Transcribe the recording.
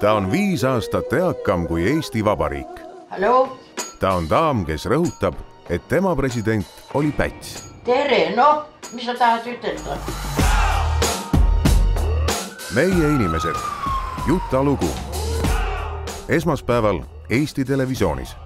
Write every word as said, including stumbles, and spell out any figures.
ta on viis aastat eakam kui Eesti Vabariik. Hallo? Ta on daam, kes rõhutab, et tema president oli Päts. Tere, no, mis sa tahad ütelda? Meie inimesed. Jutta lugu. Esmaspäeval Eesti Televisioonis.